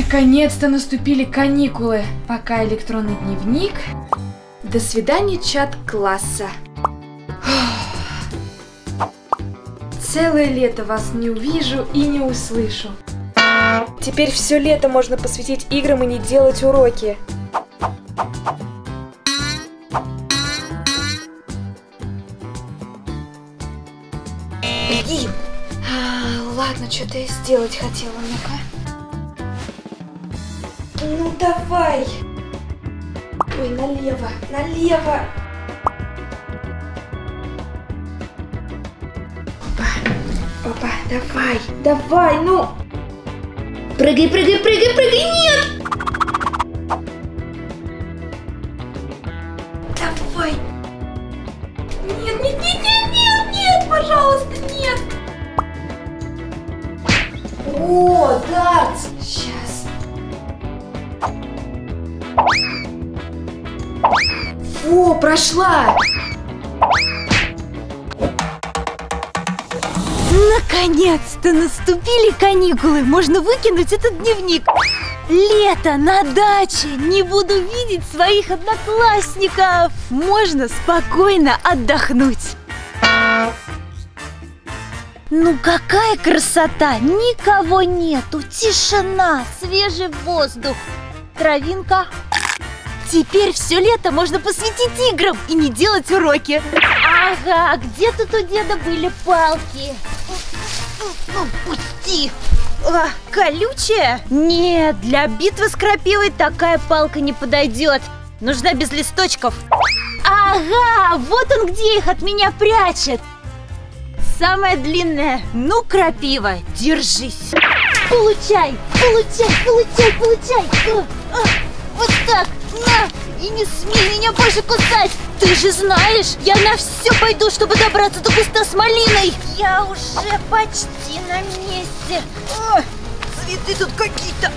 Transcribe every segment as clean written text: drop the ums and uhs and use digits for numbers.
Наконец-то наступили каникулы. Пока электронный дневник. До свидания, чат класса. Целое лето вас не увижу и не услышу. Теперь все лето можно посвятить играм и не делать уроки. Беги! Ладно, что-то я сделать хотела, ну-ка. Ну давай! Ой, налево, налево! Опа, опа, давай, давай, ну! Прыгай, прыгай, прыгай, прыгай, нет! Давай! Нет, нет, нет, нет, нет, нет, пожалуйста, нет! О, дартс! Сейчас. О, прошла! Наконец-то наступили каникулы, можно выкинуть этот дневник. Лето на даче, не буду видеть своих одноклассников. Можно спокойно отдохнуть. Ну какая красота, никого нету, тишина, свежий воздух, травинка. Теперь все лето можно посвятить играм и не делать уроки. Ага, где тут у деда были палки? Пусти! Колючая? Нет, для битвы с крапивой такая палка не подойдет. Нужна без листочков. Ага, вот он где их от меня прячет. Самая длинная. Ну, крапива, держись. Получай, получай, получай, получай. Вот так, на. И не смей меня больше кусать. Ты же знаешь, я на все пойду, чтобы добраться до куста с малиной. Я уже почти на месте. О, цветы тут какие-то.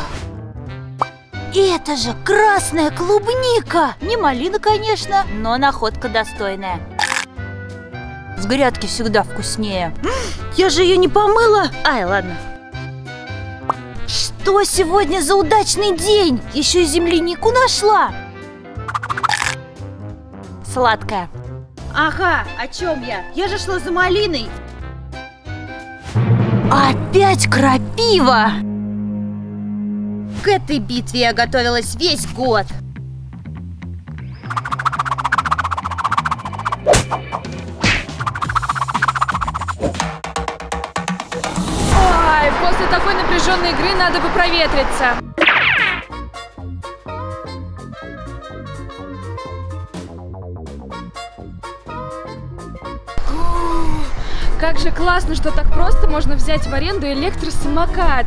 Это же красная клубника. Не малина, конечно, но находка достойная. С грядки всегда вкуснее. Я же ее не помыла. Ай, ладно. Что сегодня за удачный день? Еще и землянику нашла. Сладкая. Ага, о чем я? Я же шла за малиной. Опять крапива! К этой битве я готовилась весь год. Ой, после такой напряженной игры надо бы проветриться. Как же классно, что так просто можно взять в аренду электросамокат.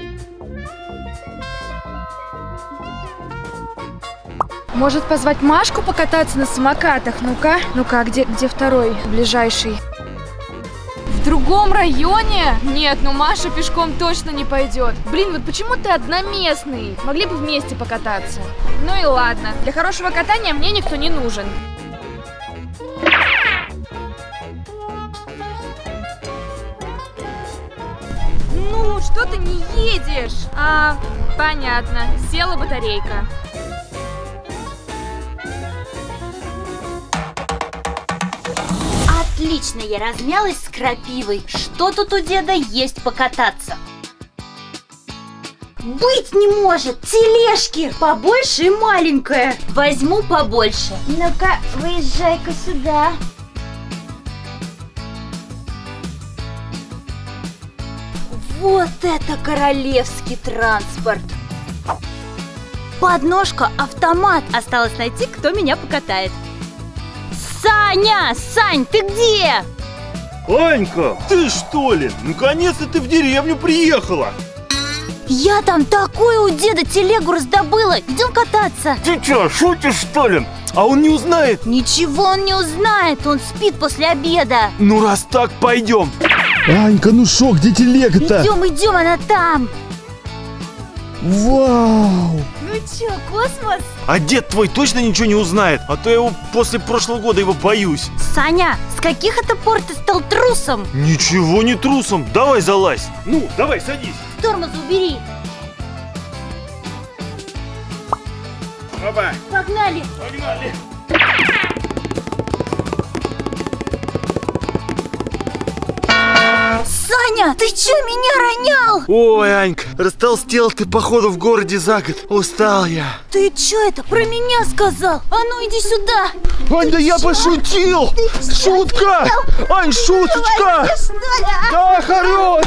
Может позвать Машку покататься на самокатах? Ну-ка, ну-ка, где второй ближайший? В другом районе? Нет, ну Маша пешком точно не пойдет. Блин, вот почему ты одноместный? Могли бы вместе покататься. Ну и ладно, для хорошего катания мне никто не нужен. Ну, что ты не едешь? А, понятно, села батарейка. Отлично, я размялась с крапивой. Что тут у деда есть покататься? Быть не может! Тележки! Побольше и маленькая. Возьму побольше. Ну-ка, выезжай-ка сюда. Вот это королевский транспорт! Подножка, автомат. Осталось найти, кто меня покатает. Саня! Сань, ты где? Анька, ты что ли? Наконец-то ты в деревню приехала! Я там такую у деда телегу раздобыла. Идем кататься. Ты что, шутишь что ли? А он не узнает? Ничего он не узнает, он спит после обеда. Ну раз так, пойдем. Анька, ну шо, где телега-то? Идем, идем, она там. Вау! Ну чё, космос? А дед твой точно ничего не узнает? А то я его после прошлого года его боюсь. Саня, с каких это пор ты стал трусом? Ничего не трусом, давай залазь. Ну, давай, садись. Тормоз убери. Опа. Погнали! Погнали. Саня, ты чё меня ронял? Ой, Анька, растолстел ты, походу, в городе за год. Устал я. Ты чё это про меня сказал? А ну иди сюда! Ань, да я пошутил! Шутка! Ань, шуточка! Да, хорош!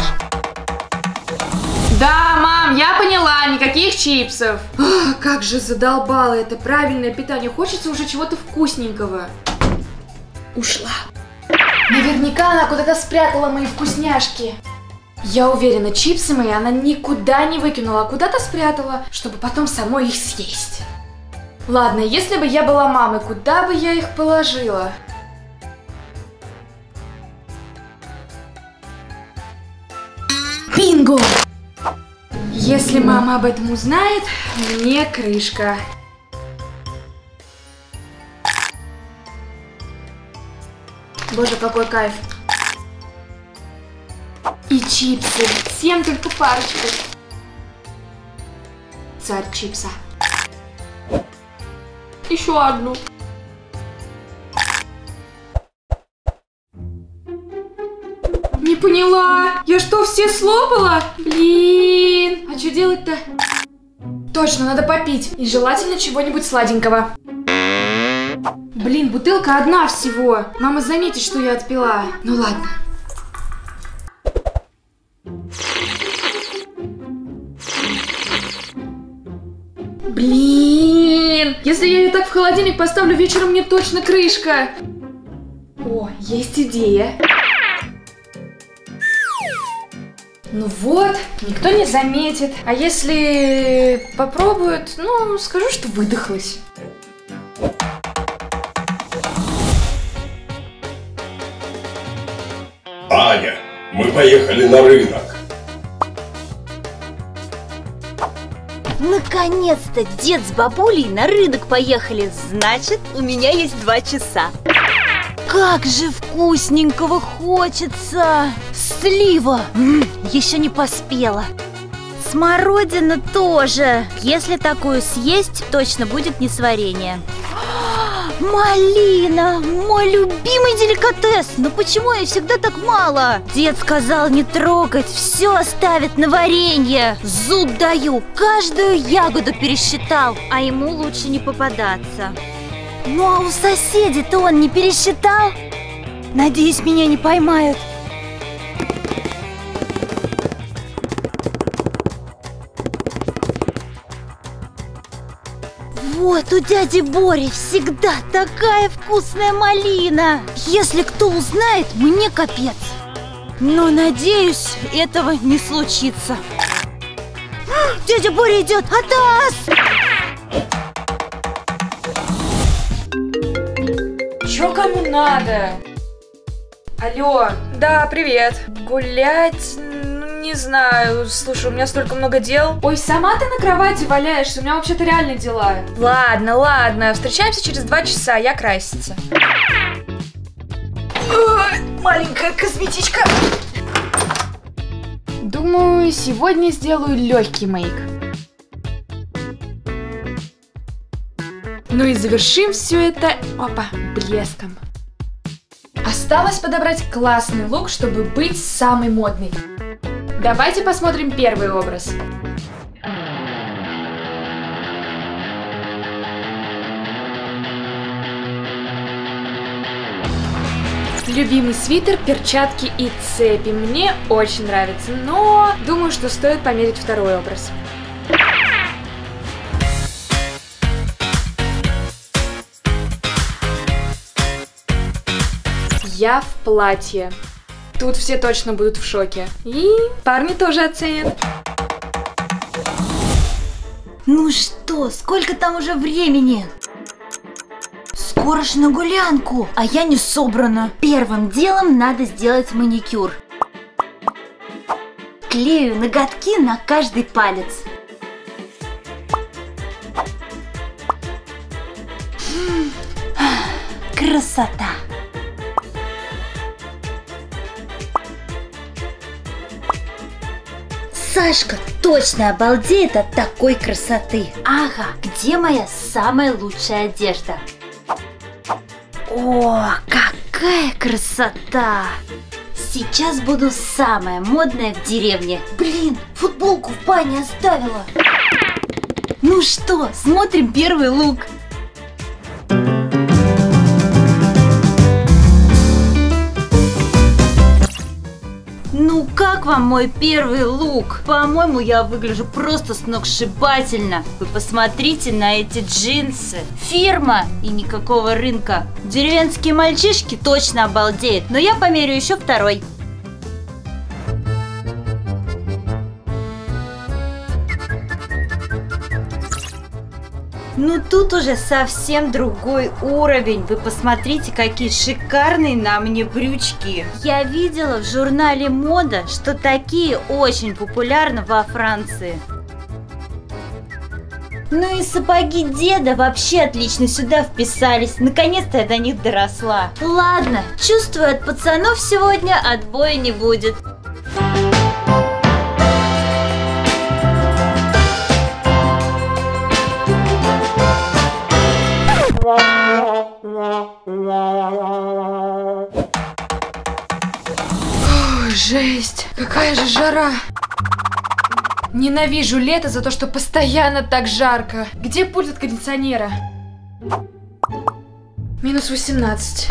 Да, мам, я поняла, никаких чипсов. Ах, как же задолбало это правильное питание. Хочется уже чего-то вкусненького. Ушла. Наверняка она куда-то спрятала мои вкусняшки. Я уверена, чипсы мои она никуда не выкинула, а куда-то спрятала, чтобы потом самой их съесть. Ладно, если бы я была мамой, куда бы я их положила? Бинго! Если мама об этом узнает, мне крышка. Боже, какой кайф. И чипсы. Всем только парочку. Царь чипса. Еще одну. Не поняла. Я что, все слопала? Блин. А что делать-то? Точно, надо попить. И желательно чего-нибудь сладенького. Блин, бутылка одна всего. Мама заметит, что я отпила. Ну ладно. Блин, если я ее так в холодильник поставлю, вечером мне точно крышка. О, есть идея. Ну вот, никто не заметит. А если попробуют, ну, скажу, что выдохлась. Аня, мы поехали на рынок. Наконец-то дед с бабулей на рынок поехали. Значит, у меня есть 2 часа. Как же вкусненького хочется! Слива! Еще не поспела. Смородина тоже. Если такую съесть, точно будет несварение. Малина! Мой любимый деликатес! Но почему я всегда так мало? Дед сказал не трогать, все оставит на варенье. Зуб даю, каждую ягоду пересчитал, а ему лучше не попадаться. Ну а у соседей-то он не пересчитал? Надеюсь, меня не поймают. Вот у дяди Бори всегда такая вкусная малина. Если кто узнает, мне капец. Но надеюсь, этого не случится. Дядя Боря идет! Атас! Чё кому надо? Алло, да, привет. Гулять? Ну, не знаю. Слушай, у меня столько много дел. Ой, сама ты на кровати валяешься, у меня вообще-то реально дела. Ладно, ладно, встречаемся через 2 часа, я краситься. Ой, маленькая косметичка. Думаю, сегодня сделаю легкий мейк. Ну и завершим все это, опа, блеском. Осталось подобрать классный лук, чтобы быть самой модной. Давайте посмотрим первый образ. Любимый свитер, перчатки и цепи. Мне очень нравится, но думаю, что стоит померить второй образ. Я в платье. Тут все точно будут в шоке. И парни тоже оценят. Ну что, сколько там уже времени? Скоро ж на гулянку, а я не собрана. Первым делом надо сделать маникюр. Клею ноготки на каждый палец. Красота! Сашка точно обалдеет от такой красоты. Ага, где моя самая лучшая одежда? О, какая красота! Сейчас буду самая модная в деревне. Блин, футболку в бане оставила. Ну что, смотрим первый лук. Ну как вам мой первый лук? По-моему, я выгляжу просто сногсшибательно. Вы посмотрите на эти джинсы. Фирма и никакого рынка. Деревенские мальчишки точно обалдеют. Но я померю еще второй. Ну тут уже совсем другой уровень. Вы посмотрите, какие шикарные на мне брючки. Я видела в журнале «Мода», что такие очень популярны во Франции. Ну и сапоги деда вообще отлично сюда вписались. Наконец-то я до них доросла. Ладно, чувствую, от пацанов сегодня отбоя не будет. Ох, жесть, какая же жара. Ненавижу лето за то, что постоянно так жарко. Где пульт от кондиционера? Минус 18.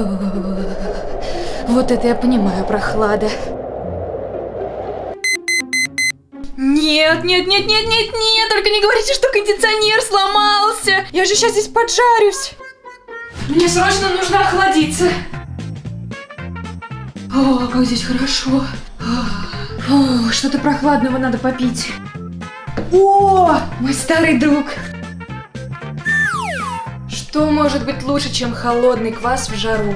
Вот это я понимаю, прохлада. Нет, нет, нет, нет, нет, нет, только не говорите, что кондиционер сломался. Я же сейчас здесь поджарюсь. Мне срочно нужно охладиться. О, как здесь хорошо. О, что-то прохладного надо попить. О, мой старый друг. Что может быть лучше, чем холодный квас в жару?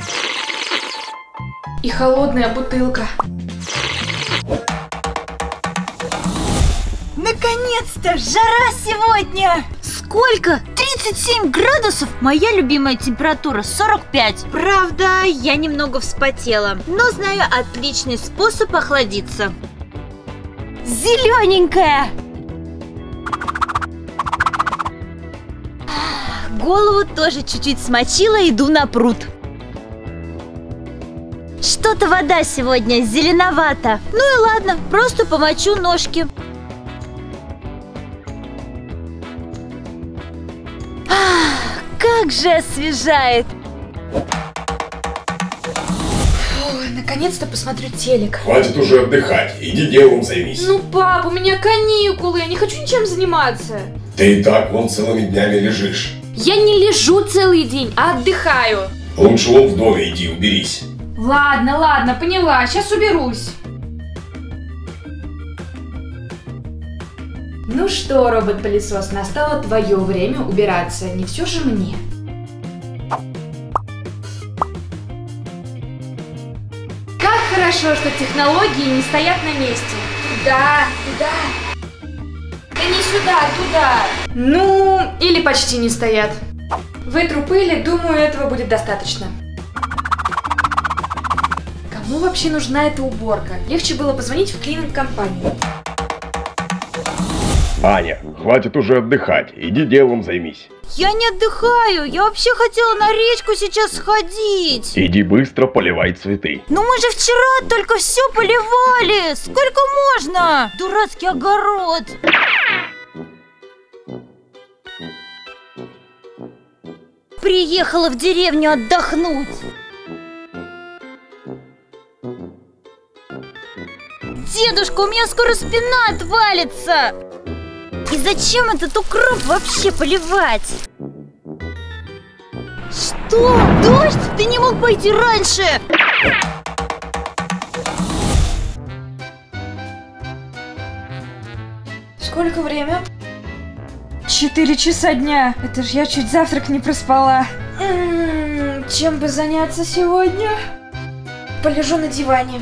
И холодная бутылка. Наконец-то! Жара сегодня! Сколько? 37 градусов? Моя любимая температура 45. Правда, я немного вспотела, но знаю отличный способ охладиться. Зелененькая! Голову тоже чуть-чуть смочила, иду на пруд. Что-то вода сегодня зеленовата. Ну и ладно, просто помочу ножки. Как же освежает! Фу, наконец-то посмотрю телек. Хватит уже отдыхать, иди делом займись. Ну, пап, у меня каникулы, я не хочу ничем заниматься. Ты и так вон целыми днями лежишь. Я не лежу целый день, а отдыхаю. Лучше вон в доме иди, уберись. Ладно, ладно, поняла, сейчас уберусь. Ну что, робот-пылесос, настало твое время убираться, не все же мне. Как хорошо, что технологии не стоят на месте. Туда, туда. Да не сюда, туда. Ну, или почти не стоят. Вытру пыли, думаю, этого будет достаточно. Кому вообще нужна эта уборка? Легче было позвонить в клининг-компанию. Аня, хватит уже отдыхать, иди делом займись. Я не отдыхаю, я вообще хотела на речку сейчас сходить. Иди быстро поливай цветы. Но мы же вчера только все поливали. Сколько можно? Дурацкий огород. Приехала в деревню отдохнуть. Дедушка, у меня скоро спина отвалится. И зачем этот укроп вообще поливать? Что? Дождь? Ты не мог пойти раньше? Сколько время? 4 часа дня. Это ж я чуть завтрак не проспала. Чем бы заняться сегодня? Полежу на диване.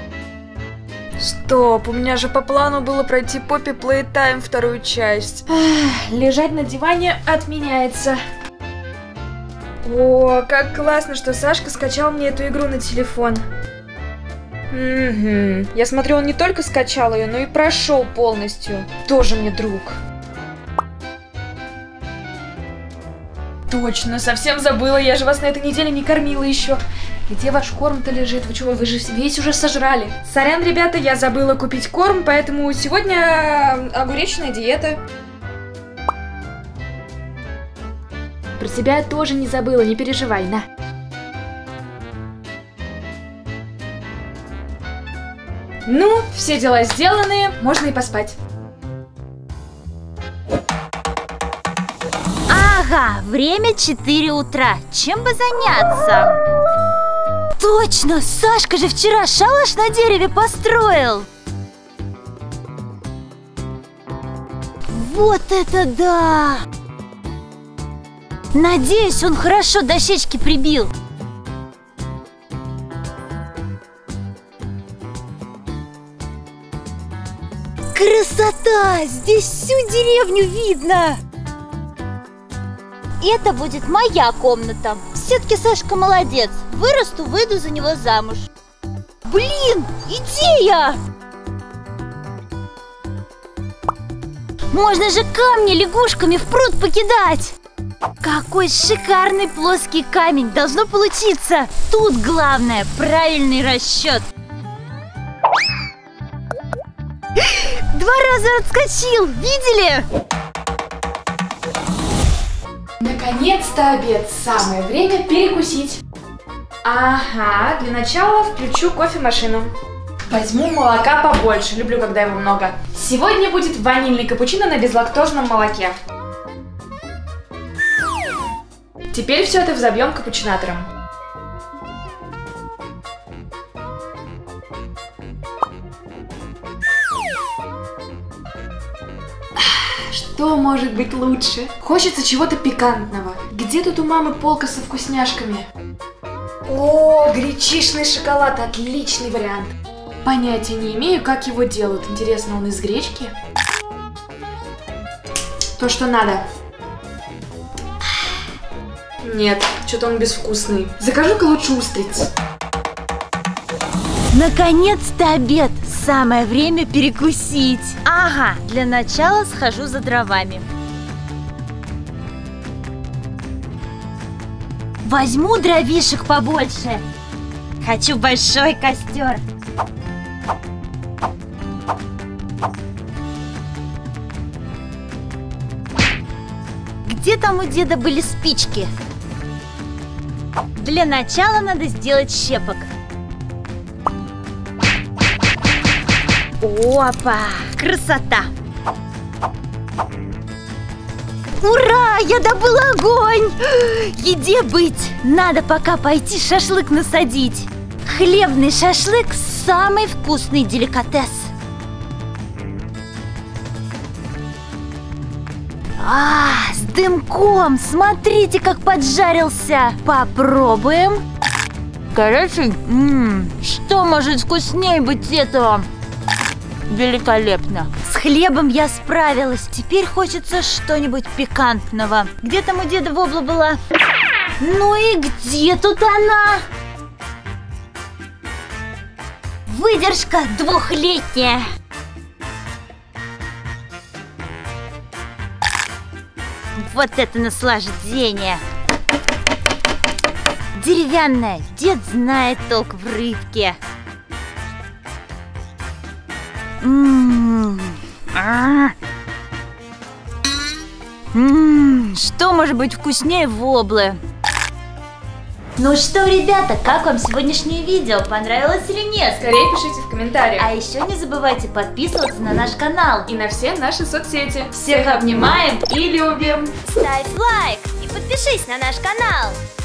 Стоп, у меня же по плану было пройти Poppy Playtime вторую часть. Лежать на диване отменяется. О, как классно, что Сашка скачал мне эту игру на телефон. Угу. Я смотрю, он не только скачал ее, но и прошел полностью. Тоже мне друг. Точно, совсем забыла, я же вас на этой неделе не кормила еще. Где ваш корм-то лежит? Вы чего, вы же весь уже сожрали. Сорян, ребята, я забыла купить корм, поэтому сегодня огуречная диета. Про себя я тоже не забыла, не переживай, на. Ну, все дела сделаны, можно и поспать. Ага, время 4 утра. Чем бы заняться? Точно, Сашка же вчера шалаш на дереве построил. Вот это да! Надеюсь, он хорошо дощечки прибил. Красота! Здесь всю деревню видно! Это будет моя комната. Все-таки Сашка молодец. Вырасту, выйду за него замуж. Блин, идея! Можно же камни лягушками в пруд покидать. Какой шикарный плоский камень. Должно получиться. Тут главное правильный расчет. 2 раза отскочил. Видели? Наконец-то обед. Самое время перекусить. Ага, для начала включу кофемашину. Возьму молока побольше. Люблю, когда его много. Сегодня будет ванильный капучино на безлактозном молоке. Теперь все это взобьем капучинатором. Что может быть лучше? Хочется чего-то пикантного. Где тут у мамы полка со вкусняшками? О, гречишный шоколад, отличный вариант. Понятия не имею, как его делают. Интересно, он из гречки? То, что надо. Нет, что-то он безвкусный. Закажу-ка лучше устриц. Наконец-то обед! Самое время перекусить. Ага, для начала схожу за дровами. Возьму дровишек побольше. Хочу большой костер. Где там у деда были спички? Для начала надо сделать щепок. Опа! Красота! Ура! Я добыла огонь! Еде быть! Надо пока пойти шашлык насадить. Хлебный шашлык – самый вкусный деликатес. С дымком! Смотрите, как поджарился! Попробуем. Горячий? Что может вкуснее быть этого? Великолепно! С хлебом я справилась. Теперь хочется что-нибудь пикантного. Где там у деда вобла была? Ну и где тут она? Выдержка 2-летняя. Вот это наслаждение! Деревянная. Дед знает толк в рыбке. Что может быть вкуснее воблы? Ну что, ребята, как вам сегодняшнее видео? Понравилось или нет? Скорее пишите в комментариях. А еще не забывайте подписываться на наш канал. И на все наши соцсети. Всех обнимаем и любим. Ставь лайк и подпишись на наш канал.